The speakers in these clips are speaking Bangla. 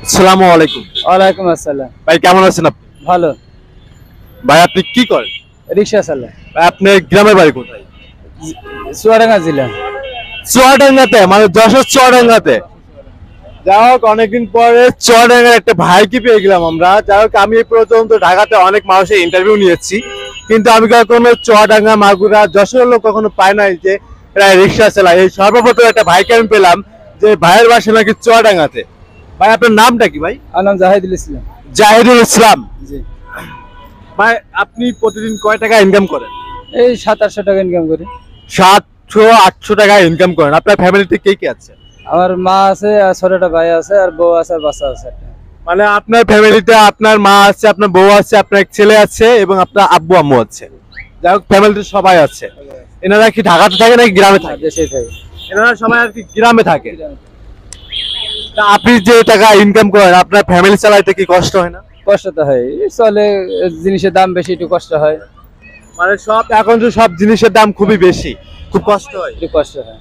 আসসালামু আলাইকুম। ওয়ালাইকুম আসসালাম। ভাই কেমন আছেন আপনি? ভালো। ভাই আপনি কি করেন? রিক্সা চালায়। ভাই আপনার গ্রামের বাড়ি কোথায়? চুয়াডাঙ্গা জেলা। চুয়াডাঙ্গাতে, মানে যশোর চুয়াডাঙ্গাতে। যাই হোক, অনেকদিন পরে চুয়াডাঙ্গার একটা ভাইকে পেয়ে গেলাম আমরা। যাই হোক, আমি এই পর্যন্ত ঢাকাতে অনেক মানুষের ইন্টারভিউ নিয়েছি, কিন্তু আমি কখনো চুয়াডাঙ্গা, মাগুরা, যশোরের লোক কখনো পাই নাই যে এরা রিক্সা চালায়। এই সর্বপ্রথম একটা ভাইকে আমি পেলাম, যে ভাইয়ের বাসা নাকি চুয়াডাঙ্গাতে। ভাই আপনার নামটা কি ভাই? আমার নাম জাহিদুল ইসলাম। জাহিদুল ইসলাম। জি। ভাই আপনি প্রতিদিন কয় টাকা ইনকাম করেন? এই 700-800 টাকা ইনকাম করি। 700-800 টাকা ইনকাম করেন। আপনার ফ্যামিলিতে কে কে আছে? আমার মা আছে, আর ছোটটা ভাই আছে, আর বউ আছে, আর বাচ্চা আছে একটা। মানে আপনার ফ্যামিলিতে আপনার মা আছে, আপনার বউ আছে, আপনার এক ছেলে আছে এবং আপনার আব্বু আম্মু আছে। যাই হোক, ফ্যামিলিতে সবাই আছে। এনারা কি ঢাকাতে থাকে নাকি গ্রামে থাকে? দেশেই থাকে। এনারা সবাই আর কি গ্রামে থাকে। তা আপনি যে টাকা ইনকাম করেন, আপনার ফ্যামিলি চালাইতে কি কষ্ট হয় না? কষ্ট তো হয়, চলে, জিনিসের দাম বেশি, একটু কষ্ট হয়। মানে এখন তো সব জিনিসের দাম খুবই বেশি, খুব কষ্ট হয়। একটু কষ্ট হয়।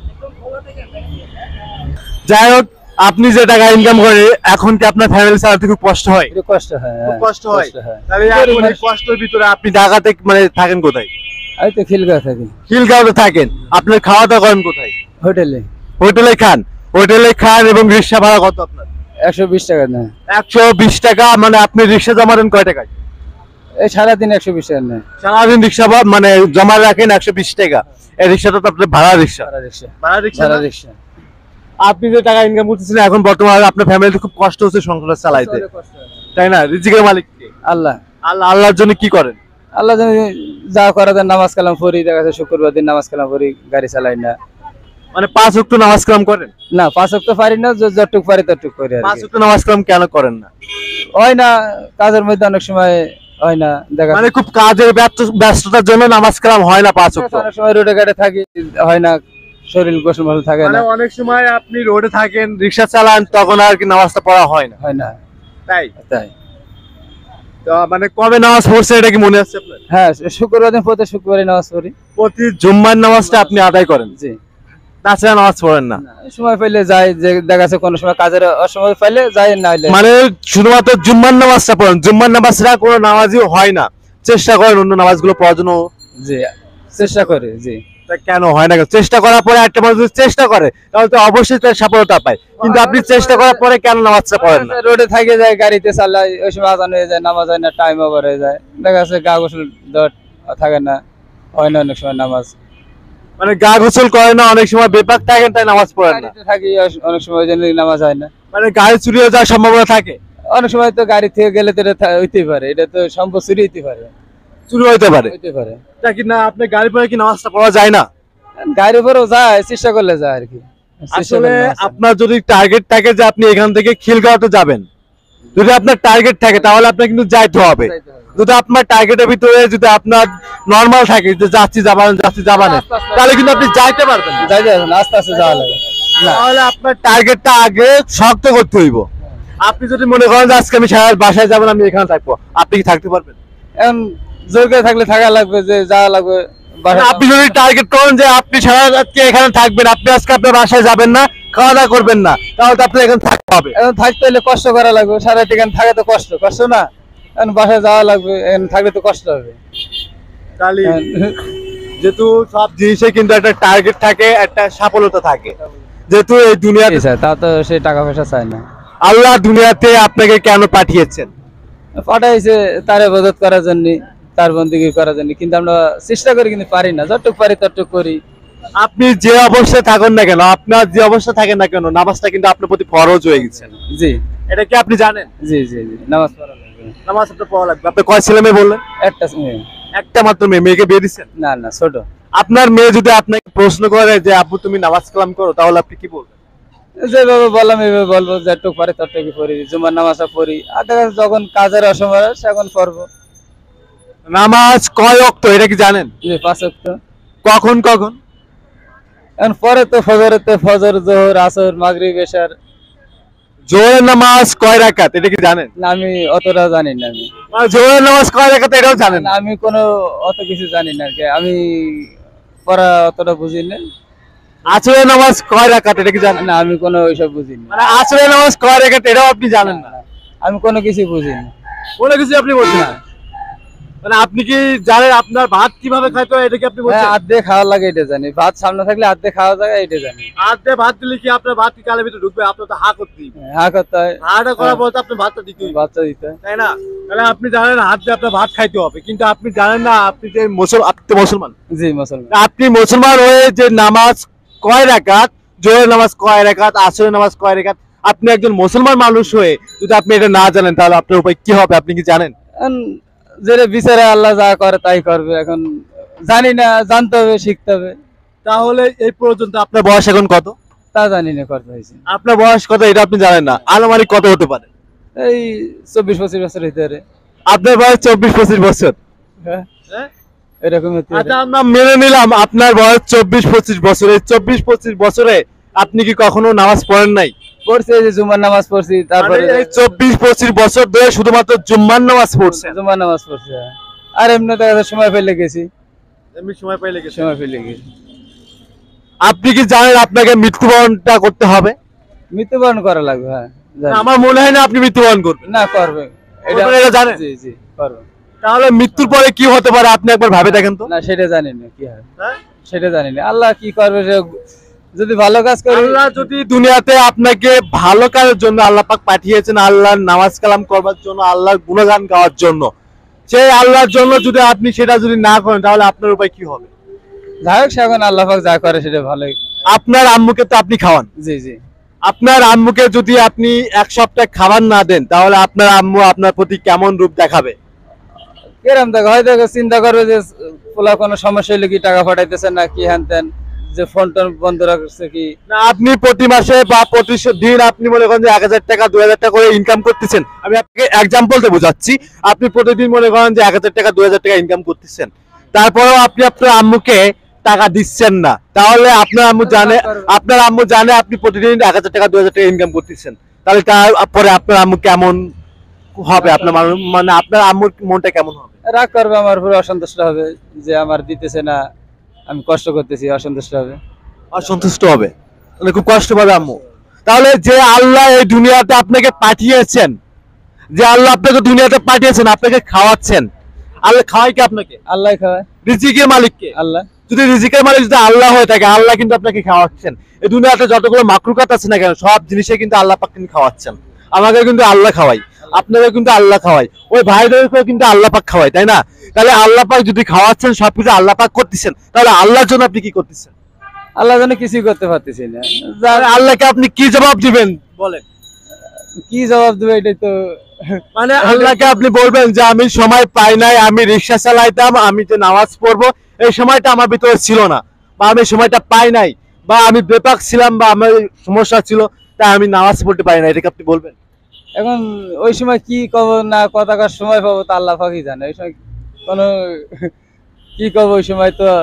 যাই হোক, আপনি যে টাকা ইনকাম করেন, এখন কি আপনার ফ্যামিলি চালাতে খুব কষ্ট হয়? একটু কষ্ট হয়। খুব কষ্ট হয়। কষ্ট হয়। তাহলে এখন এই কষ্টের ভিতরে আপনি ঢাকাতে মানে থাকেন কোথায়? এই তো খিলগাঁও থাকি। খিলগাঁওতে থাকেন। আপনার খাওয়া দাওয়া করেন কোথায়? হোটেলে। হোটেলে খান। হোটেলে খান এবং রিক্সা ভাড়া কত আপনার? 120 টাকা নেয়। 120 টাকা। মানে আপনি রিক্সা জমা দেন কয় টাকায়? এই সারাদিন 120 টাকা নেয়। সারাদিন রিক্সা মানে জমা রাখেন 120 টাকা। এই রিক্সাটা তো আপনার ভাড়া রিক্সা। ভাড়া রিক্সা। ভাড়া রিক্সা। ভাড়া রিক্সা। আপনি যে টাকা ইনকাম করতেছেন, এখন বর্তমানে আপনার ফ্যামিলিতে খুব কষ্ট হচ্ছে সংসার চালাইতে, তাই না? রিজিকের মালিক কে? আল্লাহ। আল্লাহর জন্য কি করেন? আল্লাহ জানে, যা করা যায় নামাজ কালাম পড়ি, দেখা যাচ্ছে শুক্রবার দিন নামাজ কালাম পড়ি, গাড়ি চালাই না। মানে 5 ওয়াক্ত নামাজ কালাম করেন? না, 5 ওয়াক্ত পারি না, যতটুকু পারি ততটুকু করি আর 5 কি। ওয়াক্ত নামাজ কালাম কেন করেন না? হয় না, কাজের মধ্যে অনেক সময় হয় না, দেখা মানে খুব কাজের ব্যস্ততার জন্য নামাজ কালাম হয় না 5 ওয়াক্ত। অনেক সময় রোডে ঘাটে থাকি, হয় না, শরীর গোসল ভালো থাকে মানে না। অনেক সময় আপনি রোডে থাকেন, রিক্সা চালান, তখন আর কি নামাজটা পড়া হয় না। হয় না। তাই তাই। তো মানে কবে নামাজ পড়ছে এটা কি মনে আছে আপনার? হ্যাঁ, শুক্রবার দিন প্রতি শুক্রবারই নামাজ পড়ি। প্রতি জুম্মার নামাজটা আপনি আদায় করেন? জি। তাছাড়া নামাজ পড়েন না? সময় পাইলে যাই, যে দেখা যাচ্ছে কোনো সময় কাজের অসময় পাইলে যাই, না হলে মানে শুধুমাত্র জুম্মার নামাজটা পড়েন? জুম্মার নামাজটা কোনো নামাজই হয় না? চেষ্টা করেন অন্য নামাজগুলো পড়ার জন্য? জি, চেষ্টা করি। জি। তা কেন হয় না? চেষ্টা করার পরে একটা মানুষ যদি চেষ্টা করে তাহলে তো অবশ্যই তার সফলতা পায়, কিন্তু আপনি চেষ্টা করার পরে কেন নামাজটা পড়েন না? রোডে থাকে যায়, গাড়িতে চালাই, ওই সময় আজান হয়ে যায়, নামাজ হয় না, টাইম ওভার হয়ে যায়, দেখা যাচ্ছে গা গোসল থাকে না, হয় না অনেক সময় নামাজ। মানে গা গোসল করে না, অনেক সময় বেপাক থাকেন তাই নামাজ পড়েন না? গাড়িতে থাকি, অনেক সময় ওই জন্য নামাজ হয় না। মানে গাড়ি চুরি হয়ে যাওয়ার সম্ভাবনা থাকে? অনেক সময় তো গাড়ি থেকে গেলে তো এটা হইতেই পারে, এটা তো সম্ভব, চুরি হইতে পারে। চুরি হইতে পারে? হইতে পারে। তা কি না, আপনি গাড়ি পরে কি নামাজটা পড়া যায় না? গাড়ির উপরেও যায়, চেষ্টা করলে যায় আর কি। আসলে আপনার যদি টার্গেট থাকে যে আপনি এখান থেকে খিলগাঁওতে যাবেন, যদি আপনার টার্গেট থাকে তাহলে আপনার কিন্তু যাইতে হবে। যদি আপনার টার্গেটের ভিতরে যদি আপনার নরমাল থাকে যে যাচ্ছি যাবানে, তাহলে কিন্তু আপনি যাইতে পারবেন না। যাই যাবে না, আস্তে আস্তে যাওয়া লাগে। তাহলে আপনার টার্গেটটা আগে শক্ত করতে হইব। আপনি যদি মনে করেন যে আজকে আমি সারা বাসায় যাবেন, আমি এখানে থাকবো, আপনি কি থাকতে পারবেন? এখন জোর করে থাকলে থাকা লাগবে, যে যাওয়া লাগবে। আপনি যদি টার্গেট করেন যে আপনি সারা রাতকে এখানে থাকবেন, আপনি আজকে আপনার বাসায় যাবেন না, খাওয়া দাওয়া করবেন না, তাহলে তো আপনার এখানে থাকতে হবে। এখন থাকতে হলে কষ্ট করা লাগবে, সারা রাত এখানে থাকা তো কষ্ট না, এখন বাসায় যাওয়া লাগবে, এখানে থাকলে তো কষ্ট হবে। তাহলে যেহেতু সব জিনিসে কিন্তু একটা টার্গেট থাকে, একটা সফলতা থাকে, যেহেতু এই দুনিয়াতে তা তো সে টাকা পয়সা চায় না। আল্লাহ দুনিয়াতে আপনাকে কেন পাঠিয়েছেন? পাঠাইছে তার ইবাদত করার জন্য, তার বন্দেগী করার জন্য, কিন্তু আমরা চেষ্টা করি, কিন্তু পারি না, যতটুকু পারি ততটুকু করি। আপনি যে অবস্থায় থাকুন না কেন, আপনার যে অবস্থা থাকেন না কেন, নামাজটা কিন্তু আপনার প্রতি ফরজ হয়ে গেছে। জি। এটা কি আপনি জানেন? জি জি জি, নামাজ পড়া লাগবে। নামাজ আপনার পড়া লাগবে। আপনি কয় ছেলে মেয়ে বললেন? একটা মেয়ে। একটা মাত্র মেয়ে? মেয়েকে বিয়ে দিচ্ছেন? না না, ছোট। আপনার মেয়ে যদি আপনাকে প্রশ্ন করে যে আব্বু তুমি নামাজ কালাম করো, তাহলে আপনি কি বলবেন? যেভাবে বললাম এইভাবে বলবো, যেটুকু পারি ততটুকু পড়ি, জুমার নামাজটা পড়ি, আর দেখা যাচ্ছে যখন কাজের অসময় আসে এখন পড়বো। নামাজ কয় ওয়াক্ত এটা কি জানেন? জি, 5 ওয়াক্ত। কখন কখন? এখন পরে তো ফজর, জোহর, আসর, মাগরিব, এশার। জোহরের নামাজ কয় রাকাত এটা কি জানেন? না, আমি অতটা জানি না। আমি মানে জোহরের নামাজ কয় রাকাত এটাও জানেন না, না? আমি কোনো অত কিছু জানি না আর কি, আমি পড়া অতটা বুঝি না। আসরের নামাজ কয় রাকাত এটা কি জানেন? না, আমি কোনো ওইসব বুঝিনি। মানে আসরের নামাজ কয় রাকাত এটাও আপনি জানেন না? আমি কোনো কিছু বুঝিনি। কোনো কিছু আপনি বলছেন না? মানে আপনি কি জানেন আপনার ভাত কিভাবে খাইতে হয় এটা কি আপনি হ্যাঁ, বলছেন? হাত দিয়ে খাওয়া লাগে এটা জানি, ভাত সামনে থাকলে হাত দিয়ে খাওয়া যায় এটা জানি। হাত দিয়ে ভাত দিলে কি আপনার ভাত কি কালের ভিতরে ঢুকবে? আপনার তো হা করতেই হবে। হ্যাঁ করতে হয়, হাটা করার পর তো আপনি ভাতটা দিতেই হবে, বাচ্চা দিতে হয়। তাই না? তাহলে আপনি জানেন হাত দিয়ে আপনার ভাত খাইতে হবে, কিন্তু আপনি জানেন না আপনি যে আপনি তো মুসলমান। জি মুসলমান। আপনি মুসলমান হয়ে যে নামাজ কয় রাকাত, জোহরের নামাজ কয় রাকাত, আসরের নামাজ কয় রাকাত, আপনি একজন মুসলমান মানুষ হয়ে যদি আপনি এটা না জানেন তাহলে আপনার উপায় কি হবে আপনি কি জানেন? এখন যেটা বিচারে আল্লাহ যা করে তাই করবে, এখন জানি না, জানতে হবে, শিখতে হবে। তাহলে এই পর্যন্ত আপনার বয়স এখন কত? তা জানি না করতে হয়েছে। আপনার বয়স কত এটা আপনি জানেন না, আনুমানিক কত হতে পারে? এই 24-25 বছর হইতে পারে। আপনার বয়স 24-25 বছর। হ্যাঁ, এরকম হতে পারে। আচ্ছা আমরা মেনে নিলাম আপনার বয়স 24-25 বছর। এই 24-25 বছরে আপনি কি কখনো নামাজ পড়েন নাই? পড়ছি, এই যে জুমার নামাজ পড়ছি, তারপরে মানে এই 24-25 বছর ধরে শুধুমাত্র জুম্মার নামাজ পড়ছেন? জুমার নামাজ পড়ছি। হ্যাঁ। আর এমনি তো সময় পেলে গেছি, এমনি সময় পাইলে গেছে। সময় পেলে গেছি। আপনি কি জানেন আপনাকে মৃত্যুবরণটা করতে হবে? মৃত্যুবরণ করা লাগবে। হ্যাঁ জানি। আমার মনে হয় না আপনি মৃত্যুবরণ করবেন। না, করবে। করবেন এটা জানেন? জি জি করবে। তাহলে মৃত্যুর পরে কি হতে পারে আপনি একবার ভাবে দেখেন তো। না, সেটা জানি না কি হয়, হ্যাঁ? সেটা জানি না। আল্লাহ কি করবে, সে যদি ভালো কাজ করে। আল্লাহ যদি দুনিয়াতে আপনাকে ভালো কাজের জন্য আল্লাহ পাক পাঠিয়েছেন, আল্লাহর নামাজ কালাম করবার জন্য, আল্লাহর গুণগান গাওয়ার জন্য, সেই আল্লাহর জন্য যদি আপনি সেটা যদি না করেন তাহলে আপনার উপায় কি হবে? যাই হোক, সে এখন আল্লাহ পাক যা করে সেটা ভালোই। আপনার আম্মুকে তো আপনি খাওয়ান, জি জি। আপনার আম্মুকে যদি আপনি এক সপ্তাহ খাবার না দেন তাহলে আপনার আম্মু আপনার প্রতি কেমন রূপ দেখাবে? কিরম দেখো, হয়তো চিন্তা করবে যে পোলা কোনো সমস্যা হলে কি টাকা পাঠাইতেছে না কি, হ্যান ত্যান, যে ফোন টোন বন্ধ রাখছে কি। না, আপনি প্রতি মাসে বা প্রতি দিন আপনি মনে করেন যে 1000 টাকা 2000 টাকা করে ইনকাম করতেছেন, আমি আপনাকে এক্সাম্পল দিয়ে বোঝাচ্ছি। আপনি প্রতিদিন মনে করেন যে 1000 টাকা 2000 টাকা ইনকাম করতেছেন, তারপরেও আপনি আপনার আম্মুকে টাকা দিচ্ছেন না, তাহলে আপনার আম্মু জানে আপনি প্রতিদিন 1000 টাকা 2000 টাকা ইনকাম করতেছেন, তাহলে তারপরে আপনার আম্মু কেমন হবে? আপনার মানে আপনার আম্মুর মনটা কেমন হবে? রাগ করবে, আমার উপরে অসন্তুষ্ট হবে যে আমার দিতেছে না, আমি কষ্ট করতেছি, অসন্তুষ্ট হবে। অসন্তুষ্ট হবে, তাহলে খুব কষ্ট পাবে আম্মু। তাহলে যে আল্লাহ এই দুনিয়াতে আপনাকে পাঠিয়েছেন, যে আল্লাহ আপনাকে দুনিয়াতে পাঠিয়েছেন, আপনাকে খাওয়াচ্ছেন, আল্লাহ খাওয়ায় কি আপনাকে? আল্লাহ খাওয়ায়। রিজিকের মালিক কে? আল্লাহ। যদি রিজিকের মালিক যদি আল্লাহ হয়ে থাকে, আল্লাহ কিন্তু আপনাকে খাওয়াচ্ছেন। এই দুনিয়াতে যতগুলো মাকলুকাত আছে না কেন, সব জিনিসে কিন্তু আল্লাহ পাক কিন্তু খাওয়াচ্ছেন। আমাকে কিন্তু আল্লাহ খাওয়াই, আপনাকে কিন্তু আল্লাহ খাওয়াই, ওই ভাইদেরকেও কিন্তু আল্লাহ পাক খাওয়াই, তাই না? তাহলে আল্লাহ পাক যদি খাওয়াচ্ছেন, সবকিছু আল্লাহ পাক করতেছেন, তাহলে আল্লাহর জন্য আপনি কি করতেছেন? আল্লাহ জানে কিছুই করতে পারতেছি না। তাহলে আল্লাহকে আপনি কি জবাব দিবেন বলেন? কি জবাব দেবে এটাই তো। মানে আল্লাহকে আপনি বলবেন যে আমি সময় পাই নাই, আমি রিক্সা চালাইতাম, আমি যে নামাজ পড়বো এই সময়টা আমার ভিতরে ছিল না, বা আমি সময়টা পাই নাই, বা আমি বেপাক ছিলাম, বা আমার সমস্যা ছিল তাই আমি নামাজ পড়তে পারি না, এটাকে আপনি বলবেন? এখন ওই সময় কি কব না কথা কার সময় পাবো তা আল্লাহ পাকই জানে। ওই সময় কোনো কি কব, ওই সময় তো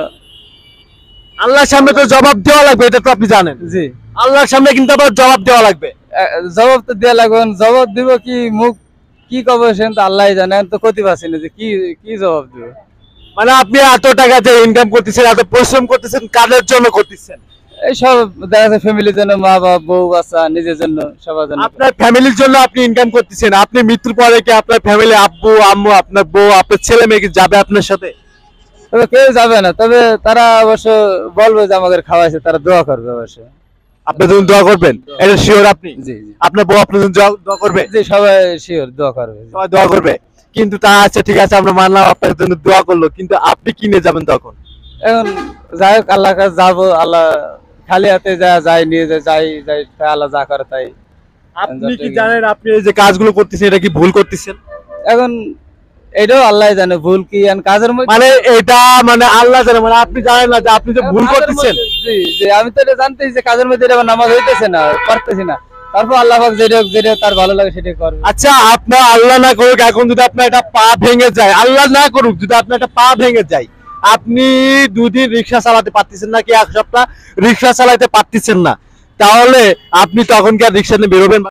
আল্লাহর সামনে তো জবাব দেওয়া লাগবে, এটা তো আপনি জানেন। জি, আল্লাহর সামনে কিন্তু আবার জবাব দেওয়া লাগবে। জবাব তো দেওয়া লাগবে। এখন জবাব দিব কি, মুখ কি কব সেটা তো আল্লাহ জানে। আমি তো ক্ষতি পাচ্ছি না যে কি কি জবাব দিব। মানে আপনি এত টাকা যে ইনকাম করতেছেন, এত পরিশ্রম করতেছেন, কাদের জন্য করতেছেন? এই সব দেখা যাচ্ছে ফ্যামিলির জন্য, মা বাবা, বউ বাচ্চা, নিজের জন্য, সবার জন্য। আপনার ফ্যামিলির জন্য আপনি ইনকাম করতেছেন। আপনি মৃত্যুর পরে কি আপনার ফ্যামিলি, আব্বু আম্মু, আপনার বউ, আপনার ছেলে মেয়ে কি যাবে আপনার সাথে? তবে কেউ যাবে না, তবে তারা অবশ্য বলবে যে আমাদের খাওয়াইছে, তারা দোয়া করবে অবশ্য। আপনার জন্য দোয়া করবেন, এটা শিওর আপনি? জি জি। আপনার বউ আপনার জন্য দোয়া করবে? জি, সবাই শিওর দোয়া করবে। সবাই দোয়া করবে, কিন্তু তা আচ্ছা ঠিক আছে, আমরা মানলাম আপনার জন্য দোয়া করলো, কিন্তু আপনি কি নিয়ে যাবেন তখন? এখন যাই হোক, আল্লাহর কাছে যাবো। আল্লাহ খালি হাতে যাই নিয়ে যাই, আল্লাহ যা করে তাই। আপনি কি জানেন আপনি এই যে কাজগুলো করতেছেন এটা কি ভুল করতেছেন? এখন এটাও আল্লাহ জানে ভুল কি, কাজের মধ্যে মানে এটা মানে আল্লাহ জানে, মানে আপনি জানেন না যে আপনি যে ভুল করতেছেন? জি জি, আমি তো এটা জানতেছি যে কাজের মধ্যে এটা নামাজ হইতেছে না, পারতেছি না, তারপর আল্লাহ পাক যেটা তার ভালো লাগে সেটা করবে। আচ্ছা, আপনার আল্লাহ না করুক, এখন যদি আপনার একটা পা ভেঙে যায়, আল্লাহ না করুক যদি আপনার একটা পা ভেঙে যায়, আপনি 2 দিন রিক্সা চালাতে পারতেছেন না, কি 1 সপ্তাহ রিক্সা চালাতে পারতেছেন না, তাহলে আপনি তখন কি আর রিক্সা নিয়ে বেরোবেন?